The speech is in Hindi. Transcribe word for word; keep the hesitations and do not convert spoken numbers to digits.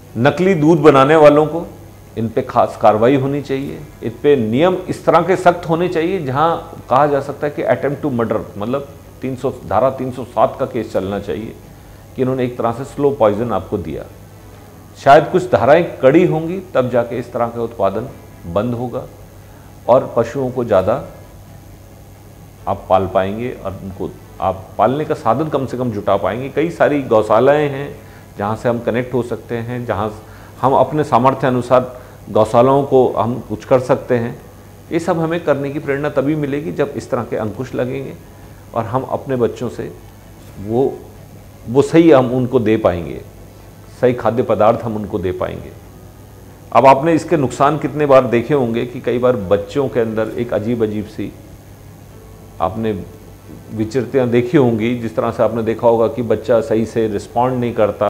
नकली दूध बनाने वालों को इन पे खास कार्रवाई होनी चाहिए। इन पे नियम इस तरह के सख्त होने चाहिए जहां कहा जा सकता है कि अटेम्प्ट टू मर्डर, मतलब तीन सौ धारा तीन सौ सात का केस चलना चाहिए कि इन्होंने एक तरह से स्लो पॉइजन आपको दिया। शायद कुछ धाराएं कड़ी होंगी तब जाके इस तरह का उत्पादन बंद होगा और पशुओं को ज़्यादा आप पाल पाएंगे और उनको आप पालने का साधन कम से कम जुटा पाएंगे। कई सारी गौशालाएं हैं जहां से हम कनेक्ट हो सकते हैं, जहां हम अपने सामर्थ्य अनुसार गौशालाओं को हम कुछ कर सकते हैं। ये सब हमें करने की प्रेरणा तभी मिलेगी जब इस तरह के अंकुश लगेंगे और हम अपने बच्चों से वो वो सही हम उनको दे पाएंगे, सही खाद्य पदार्थ हम उनको दे पाएंगे। अब आपने इसके नुकसान कितने बार देखे होंगे कि कई बार बच्चों के अंदर एक अजीब अजीब सी आपने विचरतियाँ देखी होंगी, जिस तरह से आपने देखा होगा कि बच्चा सही से रिस्पॉन्ड नहीं करता।